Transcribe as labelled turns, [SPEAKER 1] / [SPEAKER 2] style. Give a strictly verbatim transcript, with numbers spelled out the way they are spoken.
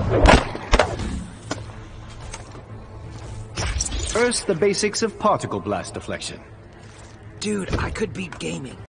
[SPEAKER 1] First, the basics of particle blast deflection.
[SPEAKER 2] Dude, I could beat gaming.